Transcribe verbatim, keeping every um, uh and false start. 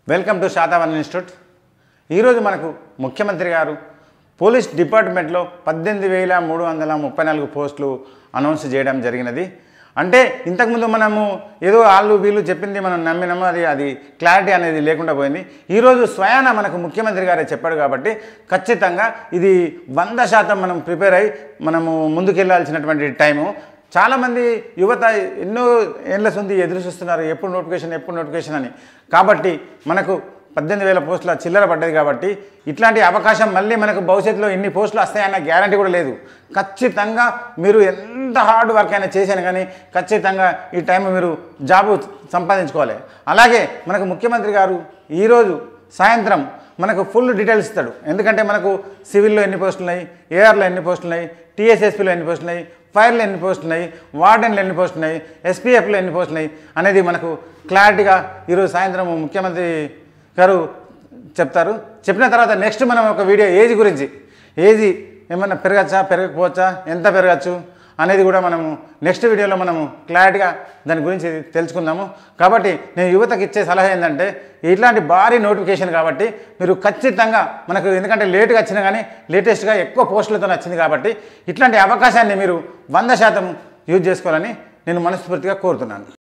Welcome to Satavahana institute. ఈరోజు మనకు ముఖ్యమంత్రి గారు పోలీస్ డిపార్ట్మెంట్లో పద్దెనిమిది వేల మూడు వందల ముప్పై నాలుగు పోస్టులు అనౌన్స్ చేయడం జరిగినది. అంటే ఇంతకుముందు మనము ఏదో వాళ్ళు వీళ్ళు చెప్పింది మనం నమ్మినాము, అది అది క్లారిటీ అనేది లేకుండా పోయింది. ఈరోజు స్వయాన మనకు ముఖ్యమంత్రి గారే చెప్పాడు కాబట్టి ఖచ్చితంగా ఇది వంద శాతం మనం ప్రిపేర్ అయ్యి మనము ముందుకెళ్లాల్సినటువంటి టైము. చాలామంది యువత ఎన్నో ఏళ్ళ ఉంది ఎదురు చూస్తున్నారు, ఎప్పుడు నోటిఫికేషన్ ఎప్పుడు నోటిఫికేషన్ అని. కాబట్టి మనకు పద్దెనిమిది వేల పోస్టుల చిల్లర పడ్డది కాబట్టి ఇట్లాంటి అవకాశం మళ్ళీ మనకు భవిష్యత్తులో ఇన్ని పోస్టులు వస్తాయన్న గ్యారంటీ కూడా లేదు. ఖచ్చితంగా మీరు ఎంత హార్డ్ వర్క్ అయినా చేశాను కానీ ఖచ్చితంగా ఈ టైం మీరు జాబు సంపాదించుకోవాలి. అలాగే మనకు ముఖ్యమంత్రి గారు ఈరోజు సాయంత్రం మనకు ఫుల్ డీటెయిల్స్ ఇస్తాడు. ఎందుకంటే మనకు సివిల్లో ఎన్ని పోస్టులు ఉన్నాయి, ఏఆర్లో ఎన్ని పోస్టులు ఉన్నాయి, టీఎస్ఎస్పీలో ఎన్ని పోస్టులు ఉన్నాయి, ఫైర్లో ఎన్ని పోస్టులు ఉన్నాయి, వార్డెన్లో ఎన్ని పోస్టులు ఉన్నాయి, ఎస్పీఎఫ్లో ఎన్ని పోస్టులు ఉన్నాయి అనేది మనకు క్లారిటీగా ఈరోజు సాయంత్రం ముఖ్యమంత్రి గారు చెప్తారు. చెప్పిన తర్వాత నెక్స్ట్ మనం ఒక వీడియో ఏజ్ గురించి, ఏజ్ ఏమన్నా పెరగచ్చా పెరగకపోవచ్చా ఎంత పెరగచ్చు అనేది కూడా మనము నెక్స్ట్ వీడియోలో మనము క్లారిటీగా దాని గురించి తెలుసుకుందాము. కాబట్టి నేను యువతకు ఇచ్చే సలహా ఏంటంటే ఇట్లాంటి భారీ నోటిఫికేషన్ కాబట్టి మీరు ఖచ్చితంగా మనకు, ఎందుకంటే లేటుగా వచ్చినా కానీ లేటెస్ట్గా ఎక్కువ పోస్టులతో వచ్చింది కాబట్టి ఇట్లాంటి అవకాశాన్ని మీరు వంద శాతం యూజ్ చేసుకోవాలని నేను మనస్ఫూర్తిగా కోరుతున్నాను.